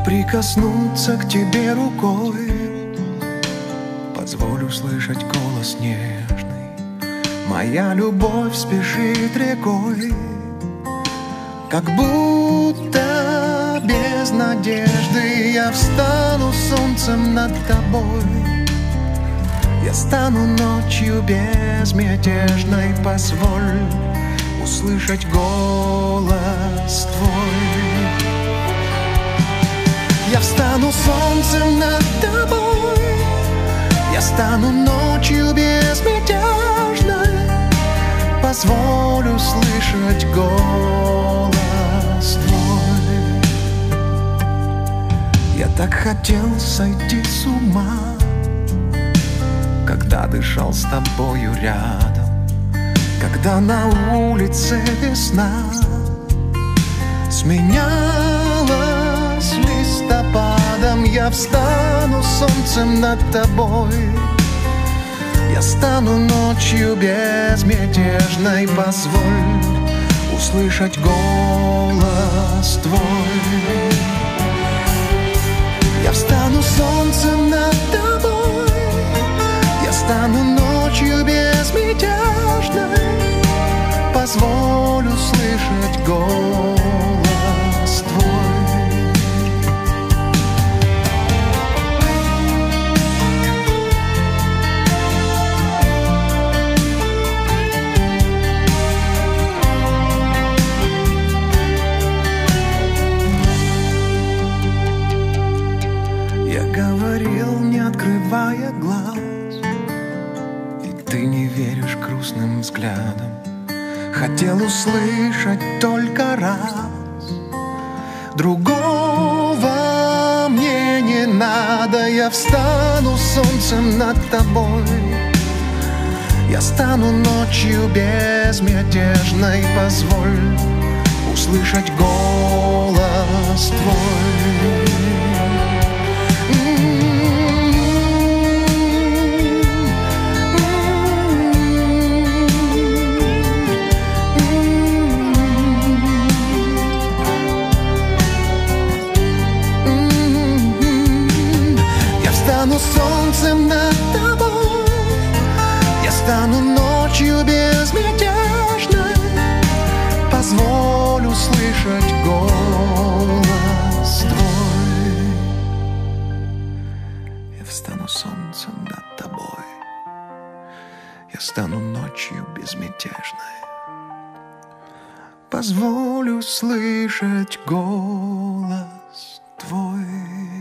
прикоснуться к тебе рукой, позволю слышать голос нежный. Моя любовь спешит рекой, как будто без надежды. Я встану солнцем над тобой, я стану ночью безмятежной. Позволь услышать голос твой. Я встану солнцем над тобой, я стану ночью безмятежной. Позволю слышать голос твой. Я так хотел сойти с ума, когда дышал с тобою рядом, когда на улице весна сменялась листопадом. Я встану солнцем над тобой, я стану ночью безмятежной. Позволь услышать голос твой. Я встану солнцем над тобой, я стану ночью безмятежной. Позволь услышать голос твой. Я говорил, не открывая глаз, и ты не веришь грустным взглядом. Хотел услышать только раз, другого мне не надо. Я встану солнцем над тобой, я стану ночью безмятежной. Позволь услышать голос твой. Стану солнцем над тобой, я стану ночью безмятежной. Позволь услышать голос твой. Я встану солнцем над тобой, я стану ночью безмятежной. Позволь услышать голос твой.